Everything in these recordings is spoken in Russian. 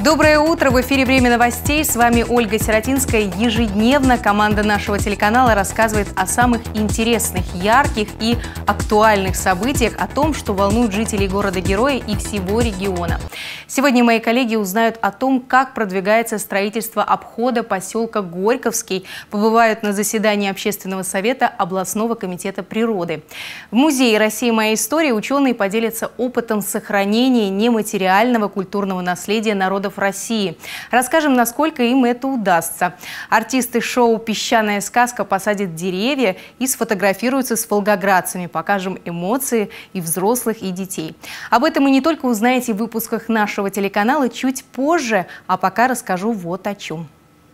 Доброе утро! В эфире «Время новостей». С вами Ольга Сиротинская. Ежедневно команда нашего телеканала рассказывает о самых интересных, ярких и актуальных событиях, о том, что волнует жителей города-героя и всего региона. Сегодня мои коллеги узнают о том, как продвигается строительство обхода поселка Горьковский, побывают на заседании Общественного совета областного комитета природы. В музее «Россия. Моя история» ученые поделятся опытом сохранения нематериального культурного наследия народов России. Расскажем, насколько им это удастся. Артисты шоу «Песчаная сказка» посадят деревья и сфотографируются с волгоградцами. Покажем эмоции и взрослых, и детей. Об этом и не только узнаете в выпусках нашего телеканала чуть позже, а пока расскажу вот о чем.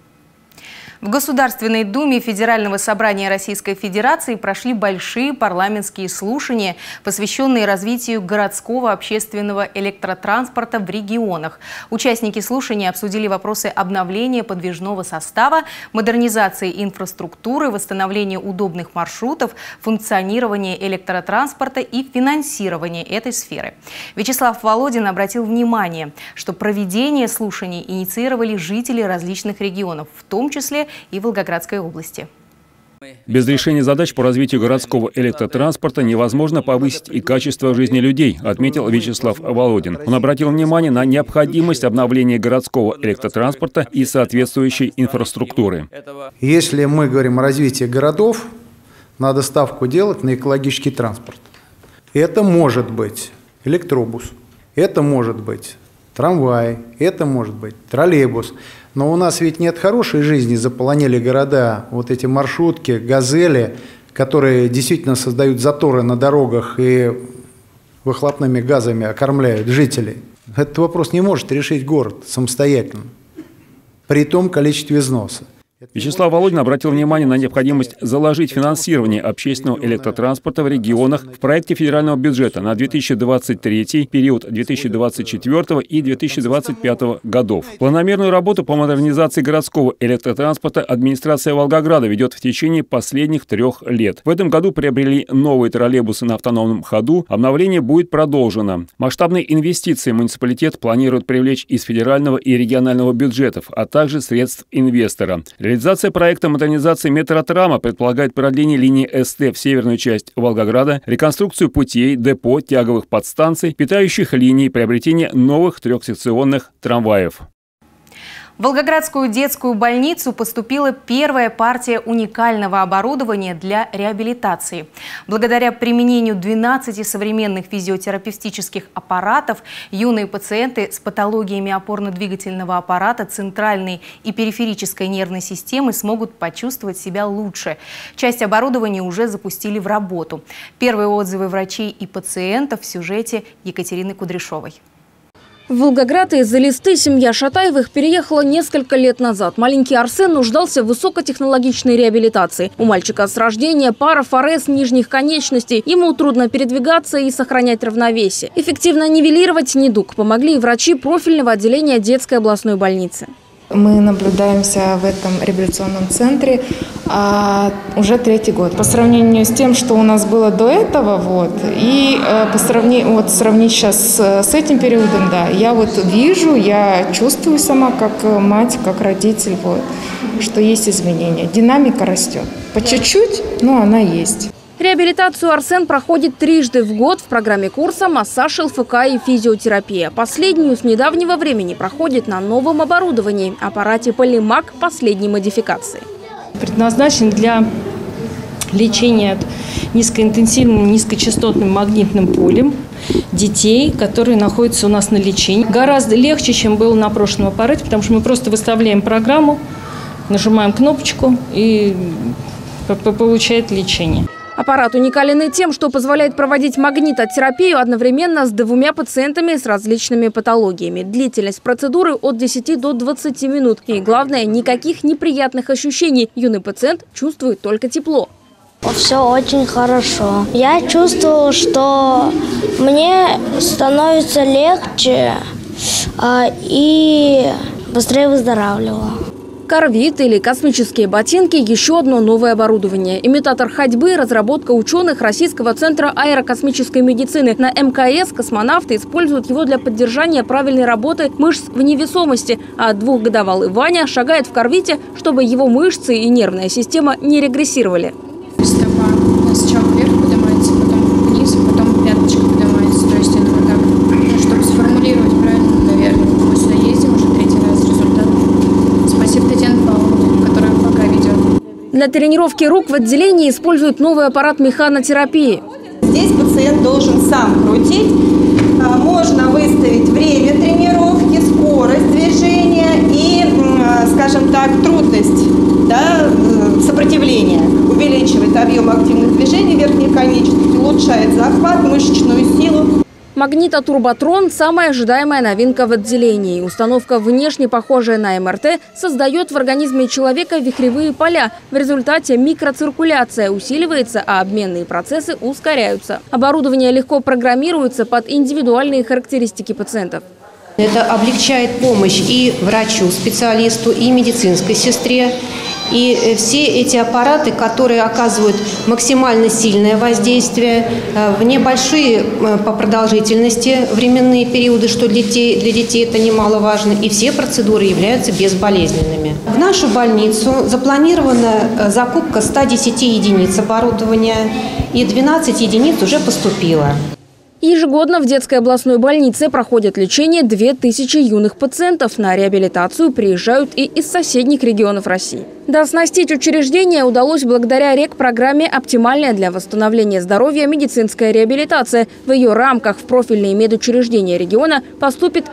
В Государственной Думе Федерального собрания Российской Федерации прошли большие парламентские слушания, посвященные развитию городского общественного электротранспорта в регионах. Участники слушаний обсудили вопросы обновления подвижного состава, модернизации инфраструктуры, восстановления удобных маршрутов, функционирования электротранспорта и финансирования этой сферы. Вячеслав Володин обратил внимание, что проведение слушаний инициировали жители различных регионов, в том числе и Волгоградской области. Без решения задач по развитию городского электротранспорта невозможно повысить и качество жизни людей, отметил Вячеслав Володин. Он обратил внимание на необходимость обновления городского электротранспорта и соответствующей инфраструктуры. Если мы говорим о развитии городов, надо ставку делать на экологический транспорт. Это может быть электробус, это может быть трамвай, это может быть троллейбус. Но у нас ведь нет хорошей жизни, заполонили города, вот эти маршрутки, газели, которые действительно создают заторы на дорогах и выхлопными газами окормляют жителей. Этот вопрос не может решить город самостоятельно, при том количестве износа. Вячеслав Володин обратил внимание на необходимость заложить финансирование общественного электротранспорта в регионах в проекте федерального бюджета на 2023 период 2024 и 2025 годов. Планомерную работу по модернизации городского электротранспорта администрация Волгограда ведет в течение последних 3 лет. В этом году приобрели новые троллейбусы на автономном ходу. Обновление будет продолжено. Масштабные инвестиции муниципалитет планирует привлечь из федерального и регионального бюджетов, а также средств инвестора. Реализация проекта модернизации метротрама предполагает продление линии СТ в северную часть Волгограда, реконструкцию путей, депо, тяговых подстанций, питающих линий, приобретение новых 3-секционных трамваев. В Волгоградскую детскую больницу поступила первая партия уникального оборудования для реабилитации. Благодаря применению 12 современных физиотерапевтических аппаратов юные пациенты с патологиями опорно-двигательного аппарата, центральной и периферической нервной системы смогут почувствовать себя лучше. Часть оборудования уже запустили в работу. Первые отзывы врачей и пациентов в сюжете Екатерины Кудряшовой. В Волгоград из Элисты семья Шатаевых переехала несколько лет назад. Маленький Арсен нуждался в высокотехнологичной реабилитации. У мальчика с рождения парафорез нижних конечностей. Ему трудно передвигаться и сохранять равновесие. Эффективно нивелировать недуг помогли и врачи профильного отделения детской областной больницы. Мы наблюдаемся в этом реабилитационном центре уже 3-й год. По сравнению с тем, что у нас было до этого, и сравнить сейчас с этим периодом, да, я вижу, я чувствую сама как мать, как родитель, что есть изменения. Динамика растет. По чуть-чуть, но она есть. Реабилитацию Арсен проходит 3 в год в программе курса «Массаж, ЛФК и физиотерапия». Последнюю с недавнего времени проходит на новом оборудовании – аппарате Полимаг последней модификации. Предназначен для лечения низкоинтенсивным, низкочастотным магнитным полем детей, которые находятся у нас на лечении. Гораздо легче, чем было на прошлом аппарате, потому что мы просто выставляем программу, нажимаем кнопочку и получает лечение. Аппарат уникален и тем, что позволяет проводить магнитотерапию одновременно с 2 пациентами с различными патологиями. Длительность процедуры от 10 до 20 минут. И главное, никаких неприятных ощущений. Юный пациент чувствует только тепло. Все очень хорошо. Я чувствую, что мне становится легче и быстрее выздоравливаю. Корвит или космические ботинки – еще одно новое оборудование. Имитатор ходьбы – разработка ученых Российского центра аэрокосмической медицины. На МКС космонавты используют его для поддержания правильной работы мышц в невесомости. А двухгодовалый Ваня шагает в корвите, чтобы его мышцы и нервная система не регрессировали. Стопа сначала вверх поднимается, потом вниз, потом пяточка поднимается. То есть это вот так, чтобы сформулировать правильно, наверное. Мы сюда ездим уже 3-й раз, результат. Спасибо Татьяне Павловне, которая пока ведет. Для тренировки рук в отделении используют новый аппарат механотерапии. Здесь пациент должен сам крутить. Можно выставить время тренировки, скорость движения и, скажем так, трудность, да, сопротивления. Увеличивает объем активных движений верхней конечности, улучшает захват, мышечную силу. Магнитотурботрон – самая ожидаемая новинка в отделении. Установка, внешне похожая на МРТ, создает в организме человека вихревые поля. В результате микроциркуляция усиливается, а обменные процессы ускоряются. Оборудование легко программируется под индивидуальные характеристики пациентов. Это облегчает помощь и врачу, специалисту, и медицинской сестре. И все эти аппараты, которые оказывают максимально сильное воздействие в небольшие по продолжительности временные периоды, что для детей это немаловажно, и все процедуры являются безболезненными. В нашу больницу запланирована закупка 110 единиц оборудования, и 12 единиц уже поступило. Ежегодно в детской областной больнице проходят лечение 2000 юных пациентов. На реабилитацию приезжают и из соседних регионов России. Дооснастить учреждение удалось благодаря рекпрограмме «Оптимальная для восстановления здоровья медицинская реабилитация». В ее рамках в профильные медучреждения региона поступит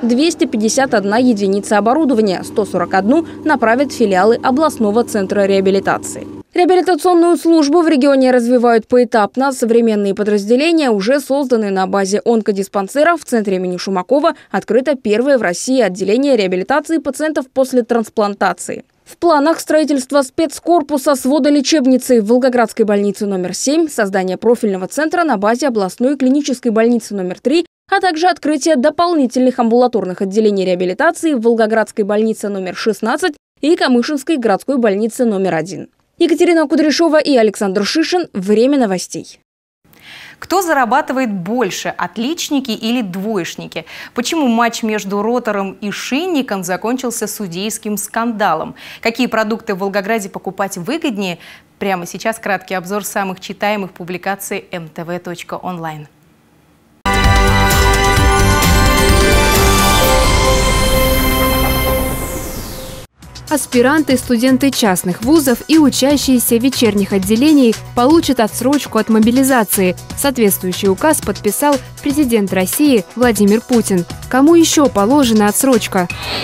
251 единица оборудования, 141 направят филиалы областного центра реабилитации. Реабилитационную службу в регионе развивают поэтапно. Современные подразделения уже созданы на базе онкодиспансера. В центре имени Шумакова открыто первое в России отделение реабилитации пациентов после трансплантации. В планах строительства спецкорпуса свода лечебницы в Волгоградской больнице номер 7, создание профильного центра на базе областной клинической больницы номер 3, а также открытие дополнительных амбулаторных отделений реабилитации в Волгоградской больнице номер 16 и Камышинской городской больнице номер 1. Екатерина Кудряшова и Александр Шишин. Время новостей. Кто зарабатывает больше – отличники или двоечники? Почему матч между Ротором и Шинником закончился судейским скандалом? Какие продукты в Волгограде покупать выгоднее? Прямо сейчас краткий обзор самых читаемых публикаций mtv.online. Аспиранты, студенты частных вузов и учащиеся вечерних отделений получат отсрочку от мобилизации. Соответствующий указ подписал президент России Владимир Путин. Кому еще положена отсрочка?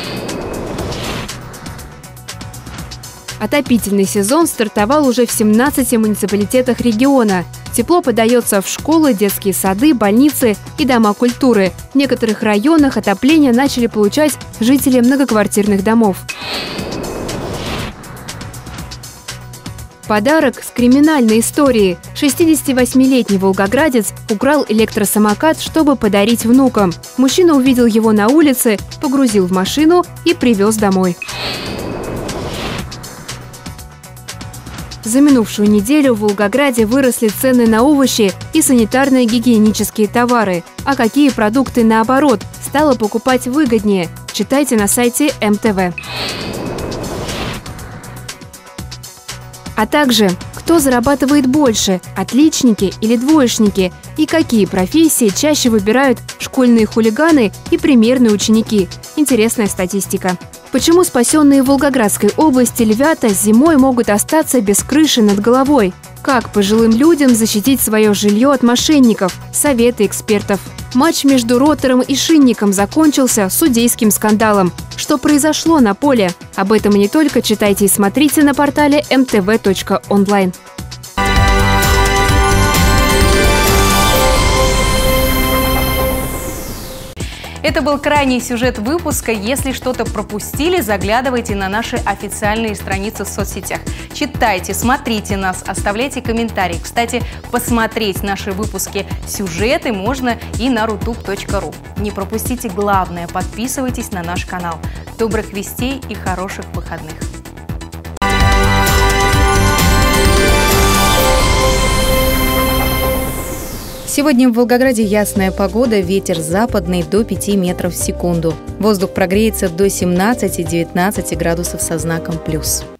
Отопительный сезон стартовал уже в 17 муниципалитетах региона. Тепло подается в школы, детские сады, больницы и дома культуры. В некоторых районах отопление начали получать жители многоквартирных домов. Подарок с криминальной историей. 68-летний волгоградец украл электросамокат, чтобы подарить внукам. Мужчина увидел его на улице, погрузил в машину и привез домой. За минувшую неделю в Волгограде выросли цены на овощи и санитарные гигиенические товары. А какие продукты, наоборот, стало покупать выгоднее? Читайте на сайте МТВ. А также, кто зарабатывает больше – отличники или двоечники? И какие профессии чаще выбирают школьные хулиганы и примерные ученики? Интересная статистика. Почему спасенные в Волгоградской области львята зимой могут остаться без крыши над головой? Как пожилым людям защитить свое жилье от мошенников? Советы экспертов. Матч между Ротором и Шинником закончился судейским скандалом. Что произошло на поле? Об этом и не только читайте и смотрите на портале mtv.online. Это был крайний сюжет выпуска. Если что-то пропустили, заглядывайте на наши официальные страницы в соцсетях. Читайте, смотрите нас, оставляйте комментарии. Кстати, посмотреть наши выпуски сюжеты можно и на rutube.ru. Не пропустите главное, подписывайтесь на наш канал. Добрых вестей и хороших выходных! Сегодня в Волгограде ясная погода, ветер западный до 5 метров в секунду. Воздух прогреется до 17-19 градусов со знаком плюс.